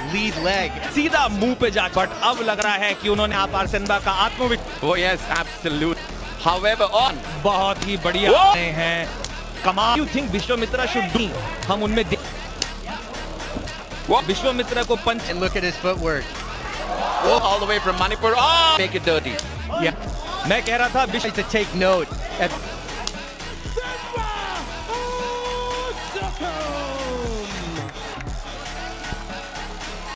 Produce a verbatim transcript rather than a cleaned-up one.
lead leg. सीधा मुंह पे जा, बट अब लग रहा है कि उन्होंने आप आर्सेनबा का आत्मविश्वास। Oh yes, absolute. However, on. बहुत ही बढ़िया रहे हैं। कमाल। You think Vishwamitra should do? हम उनमें विश्वामित्रा को पंच। And look at his footwork. Oh, all the way from Manipur. Oh, make it dirty. Yeah. मैं कह रहा था to take note.